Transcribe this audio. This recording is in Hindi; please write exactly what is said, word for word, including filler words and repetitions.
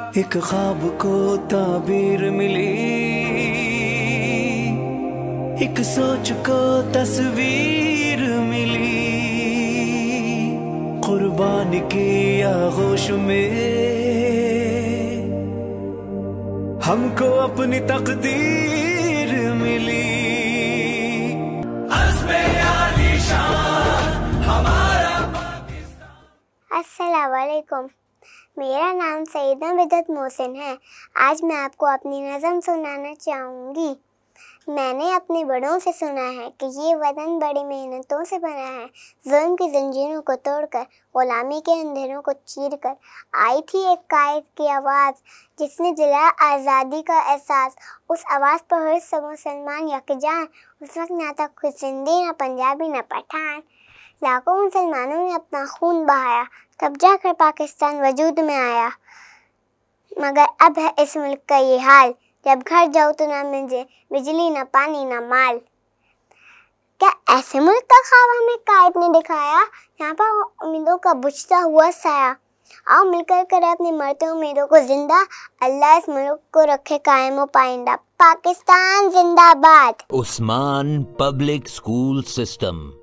एक ख्वाब को ताबीर मिली, एक सोच को तस्वीर मिली। कुर्बान की आगोश में हमको अपनी तकदीर मिली। अस्सलाम वालेकुम, मेरा नाम सईदा बिदत मोहसिन है। आज मैं आपको अपनी नज़म सुनाना चाहूँगी। मैंने अपने बड़ों से सुना है कि ये वतन बड़ी मेहनतों से बना है। जुल्म की जंजीरों को तोड़कर, गुलामी के अंधेरों को चीरकर आई थी एक कायद की आवाज़, जिसने दिलाया आज़ादी का एहसास। उस आवाज़ पर हर सब मुसलमान यकजान। उस वक्त ना था कोई सिंधी, ना पंजाबी, ना पठान। लाखों मुसलमानों ने अपना खून बहाया, तब जाकर पाकिस्तान वजूद में आया। मगर अब है इस मुल्क का ये हाल, जब घर जाओ तो ना मिले बिजली, ना पानी, ना माल। क्या ऐसे मुल्क का ख्वाब हमें कायद ने दिखाया, यहाँ पर उम्मीदों का बुझता हुआ साया। आओ मिलकर करें अपनी मरते उम्मीदों को जिंदा। अल्लाह इस मुल्क को रखे कायम व पाइंदा। पाकिस्तान जिंदाबाद। Usman public school system.